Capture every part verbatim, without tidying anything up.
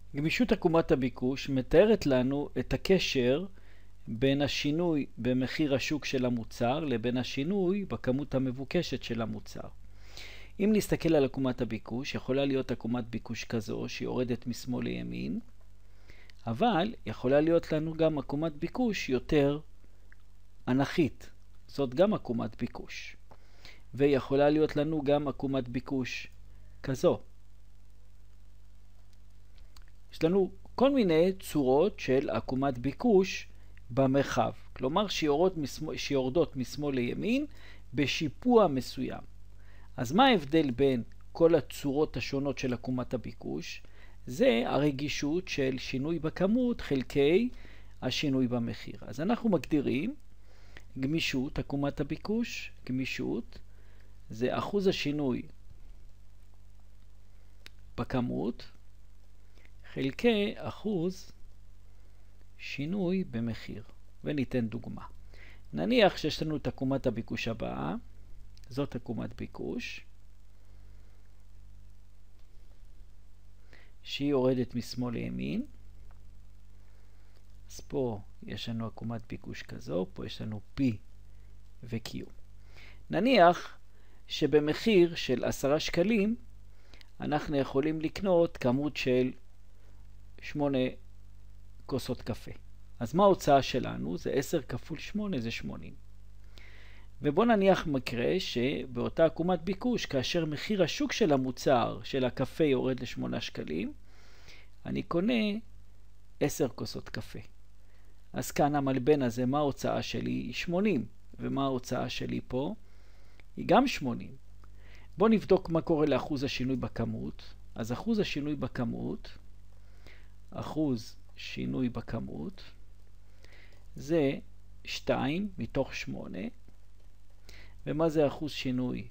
גמישות עקומת הביקוש מתארת לנו את הקשר בין השינוי במחיר השוק של המוצר לבין השינוי בכמות המבוקשת של המוצר. אם נסתכל על עקומת הביקוש, יכולה להיות עקומת ביקוש כזו שיורדת משמאל לימין, אבל יכולה להיות לנו גם עקומת ביקוש יותר אנכית. זאת גם עקומת ביקוש. ויכולה להיות לנו גם עקומת ביקוש כזו. יש לנו כל מיני צורות של עקומת ביקוש במרחב. כלומר, שיורדות משמאל, שיורדות משמאל לימין בשיפוע מסוים. אז מה ההבדל בין כל הצורות השונות של עקומת הביקוש? זה הרגישות של שינוי בכמות חלקי השינוי במחיר. אז אנחנו מגדירים גמישות עקומת הביקוש. גמישות זה אחוז השינוי בכמות חלקי אחוז שינוי במחיר. וניתן דוגמה. נניח שיש לנו את עקומת הביקוש הבאה. זאת עקומת ביקוש שהיא יורדת משמאל לימין. אז פה יש לנו עקומת ביקוש כזו, פה יש לנו P ו-Q. נניח שבמחיר של עשרה שקלים אנחנו יכולים לקנות כמות של שמונה כוסות קפה. אז מה ההוצאה שלנו? זה עשר כפול שמונה, זה שמונים. ובוא נניח מקרה שבאותה עקומת ביקוש, כאשר מחיר השוק של המוצר של הקפה יורד לשמונה שקלים, אני קונה עשר כוסות קפה. אז כאן המלבן הזה, מה ההוצאה שלי? היא שמונים. ומה ההוצאה שלי פה? היא גם שמונים. בוא נבדוק מה קורה לאחוז השינוי בכמות. אז אחוז השינוי בכמות, אחוז שינוי בכמות, זה שתיים מתוך שמונה. ומה זה אחוז שינוי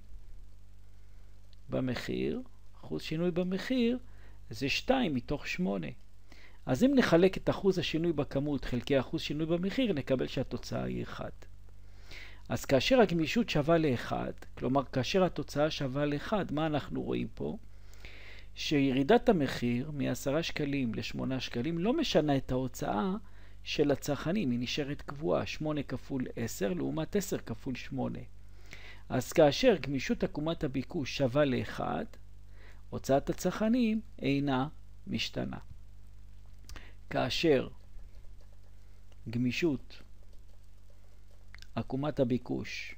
במחיר? אחוז שינוי במחיר זה שתיים מתוך שמונה. אז אם נחלק את אחוז השינוי בכמות חלקי אחוז שינוי במחיר, נקבל שהתוצאה היא אחת. אז כאשר הגמישות שווה ל-אחד, כלומר כאשר התוצאה שווה ל-אחד, מה אנחנו רואים פה? שירידת המחיר מ-עשרה שקלים ל-שמונה שקלים לא משנה את ההוצאה של הצרכנים, היא נשארת קבועה, שמונה כפול עשר לעומת עשר כפול שמונה. אז כאשר גמישות עקומת הביקוש שווה ל-אחד, הוצאת הצרכנים אינה משתנה. כאשר גמישות עקומת הביקוש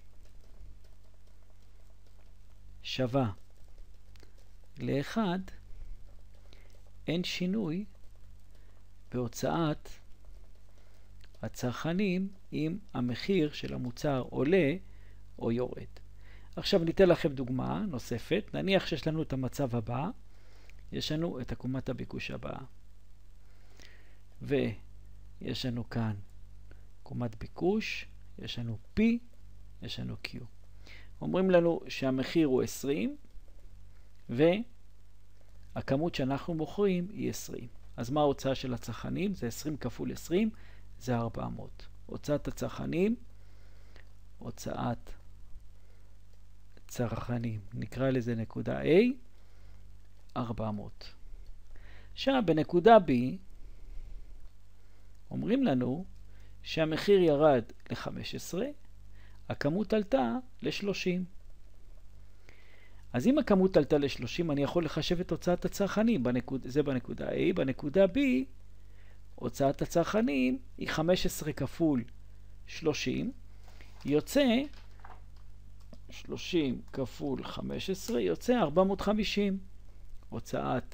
שווה ל-אחד, אין שינוי בהוצאת הצרכנים אם המחיר של המוצר עולה או יורד. עכשיו ניתן לכם דוגמה נוספת. נניח שיש לנו את המצב הבא. יש לנו את עקומת הביקוש הבאה. ויש לנו כאן עקומת ביקוש. יש לנו P. יש לנו Q. אומרים לנו שהמחיר הוא עשרים. והכמות שאנחנו מוכרים היא עשרים. אז מה ההוצאה של הצרכנים? זה עשרים כפול עשרים. זה ארבע מאות. הוצאת הצרכנים. הוצאת צרכנים, נקרא לזה נקודה A, ארבע מאות. עכשיו בנקודה B אומרים לנו שהמחיר ירד ל-חמש עשרה, הכמות עלתה ל-שלושים. אז אם הכמות עלתה ל-שלושים, אני יכול לחשב את הוצאת הצרכנים, בנקוד, זה בנקודה A. בנקודה B הוצאת הצרכנים היא חמש עשרה כפול שלושים, יוצא שלושים כפול חמש עשרה, יוצא ארבע מאות וחמישים. הוצאת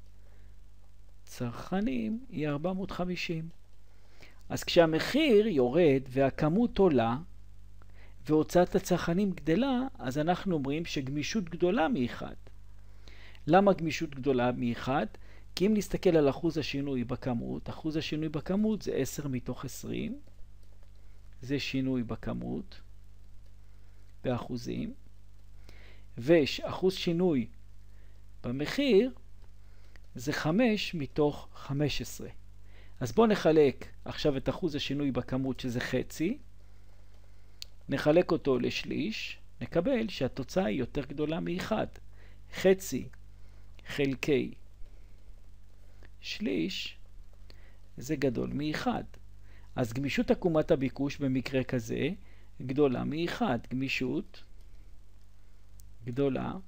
צרכנים היא ארבע מאות וחמישים. אז כשהמחיר יורד והכמות עולה והוצאת הצרכנים גדלה, אז אנחנו אומרים שגמישות גדולה מ-אחד. למה גמישות גדולה מ-אחד? כי אם נסתכל על אחוז השינוי בכמות, אחוז השינוי בכמות זה עשר מתוך עשרים. זה שינוי בכמות באחוזים. ואחוז שינוי במחיר זה חמש מתוך חמש עשרה. אז בואו נחלק עכשיו את אחוז השינוי בכמות שזה חצי. נחלק אותו לשליש. נקבל שהתוצאה היא יותר גדולה מ-אחד. חצי חלקי שליש זה גדול מ-אחד. אז גמישות עקומת הביקוש במקרה כזה גדולה מ-אחד. גמישות גדולה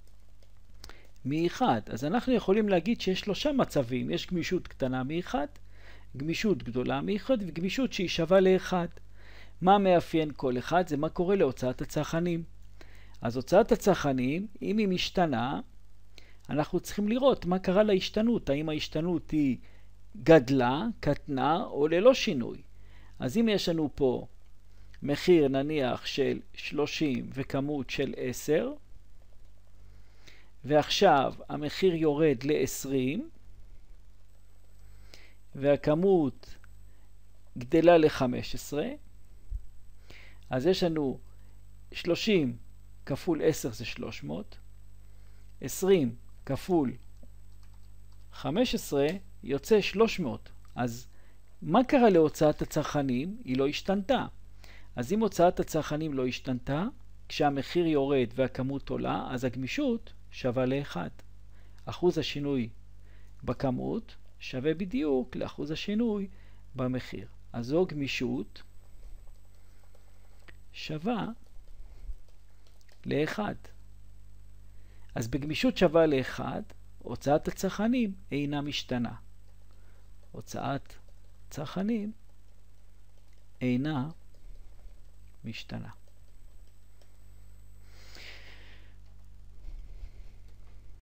מ-אחד. אז אנחנו יכולים להגיד שיש שלושה מצבים. יש גמישות קטנה מ-אחד, גמישות גדולה מ-אחד וגמישות שהיא שווה ל-אחד. מה מאפיין כל אחד? זה מה קורה להוצאת הצרכנים. אז הוצאת הצרכנים, אם היא משתנה, אנחנו צריכים לראות מה קרה להשתנות. האם ההשתנות היא גדלה, קטנה או ללא שינוי. אז אם יש לנו פה מחיר נניח של שלושים וכמות של עשר, ועכשיו המחיר יורד ל-עשרים, והכמות גדלה ל-חמש עשרה, אז יש לנו שלושים כפול עשר זה שלוש מאות, עשרים כפול חמש עשרה יוצא שלוש מאות. אז מה קרה להוצאת הצרכנים? היא לא השתנתה. אז אם הוצאת הצרכנים לא השתנתה, כשהמחיר יורד והכמות עולה, אז הגמישות שווה ל-אחד. אחוז השינוי בכמות שווה בדיוק לאחוז השינוי במחיר. אז זו גמישות שווה ל-אחד. אז בגמישות שווה ל-אחד, הוצאת הצרכנים אינה משתנה. הוצאת צרכנים אינה משתנה.